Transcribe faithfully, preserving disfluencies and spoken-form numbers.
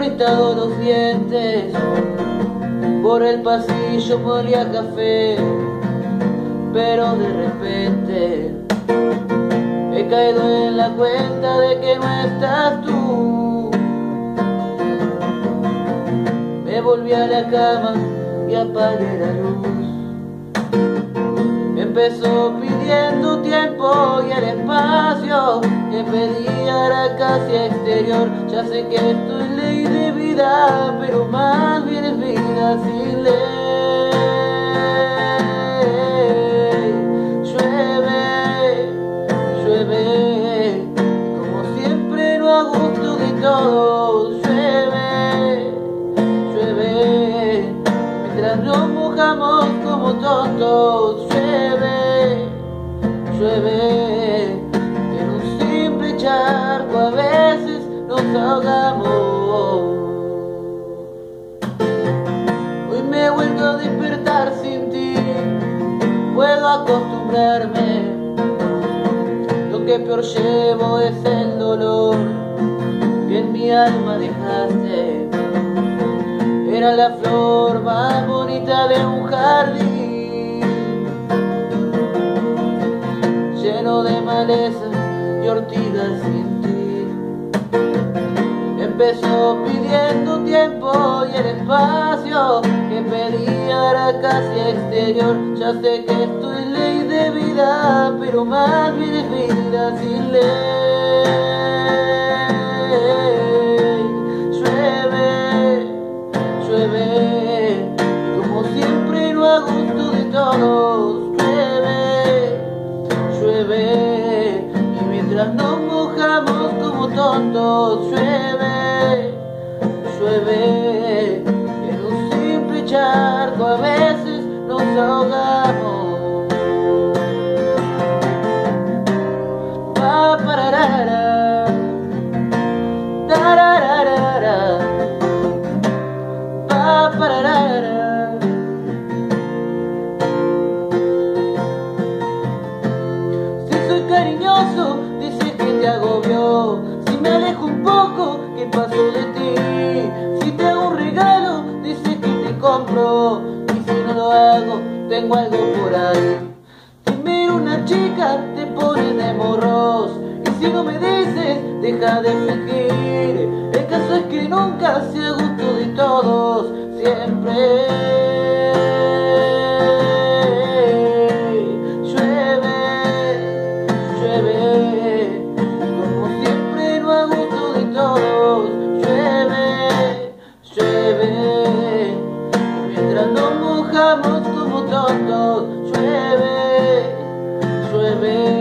apretado los dientes, por el pasillo molía café, pero de repente he caído en la cuenta de que no estás tú. Me volví a la cama y apagué la luz. Empezó pidiendo tiempo y el espacio que pedía era casi exterior. Ya sé que esto es ley de vida, pero más bien es vida sin ley. Llueve, llueve, como siempre no a gusto de todos. Llueve, llueve, mientras nos mojamos como tontos. Llueve, llueve, en un simple charco a veces nos ahogamos. Hoy me he vuelto a despertar sin ti, puedo acostumbrarme. Lo que peor llevo es el dolor que en mi alma dejaste. Era la flor más bonita de un jardín, lleno de maleza y ortigas sin ti. Empezó pidiendo tiempo y el espacio que pedía era casi exterior. Ya sé que esto es ley de vida, pero más bien es vida sin ley. Llueve, llueve, como siempre no a gusto de todos. Llueve, llueve, y mientras nos mojamos como tontos. Llueve, llueve, en un simple charco a veces nos ahogamos. Pa pararara, tararara, pa pararara. Si soy cariñoso, dices que te agobió. Si me alejo un poco, ¿qué pasó de ti? Si te hago un regalo, dices que te compro. Y si no lo hago, tengo algo por ahí. Si miro una chica, te pones de morros. Y si no me dices, deja de fingir. El caso es que nunca sea gusto de todos, siempre. Llueve, llueve, como siempre no a gusto de todos. Llueve, llueve, mientras nos mojamos como tontos. Llueve, llueve.